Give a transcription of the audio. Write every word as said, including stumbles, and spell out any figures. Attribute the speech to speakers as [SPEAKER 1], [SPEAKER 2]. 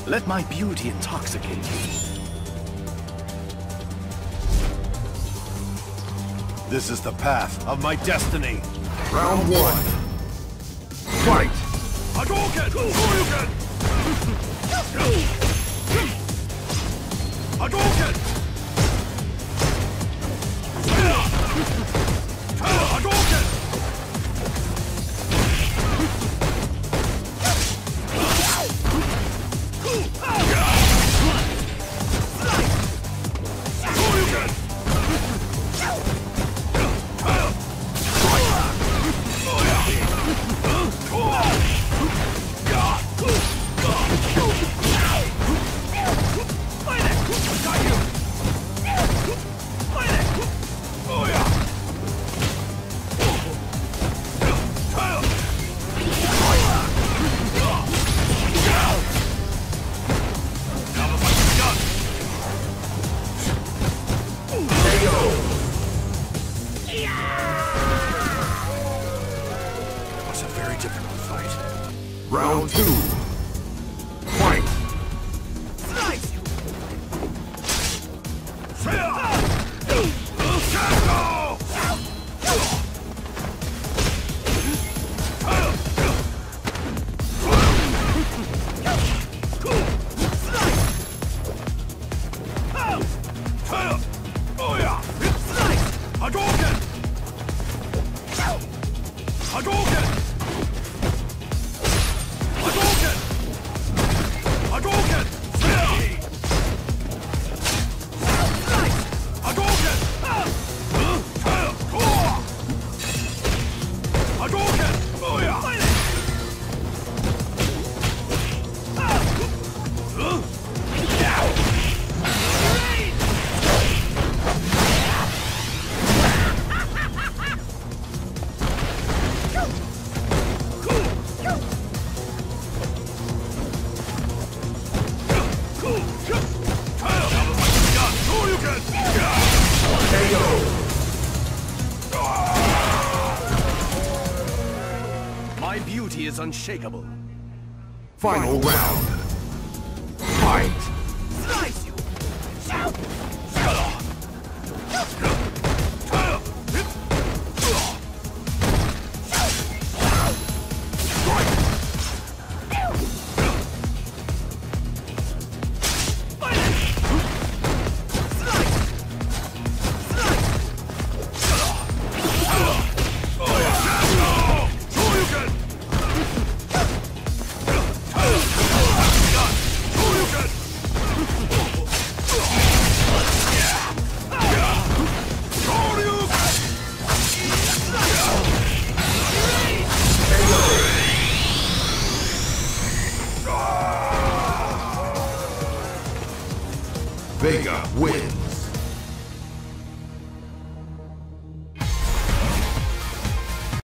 [SPEAKER 1] Let my beauty intoxicate you.
[SPEAKER 2] This is the path of my destiny.
[SPEAKER 3] Round one. Fight!
[SPEAKER 2] Hadouken! Tourniquet! Hadouken! Hadouken!
[SPEAKER 3] Round two. Fight!
[SPEAKER 2] Slice! Hadouken! Hadouken! Hadouken! Hadouken! Hadouken! Hadouken! My beauty is unshakable.
[SPEAKER 3] Final round. Fight!
[SPEAKER 2] Slice you!
[SPEAKER 3] Vega wins.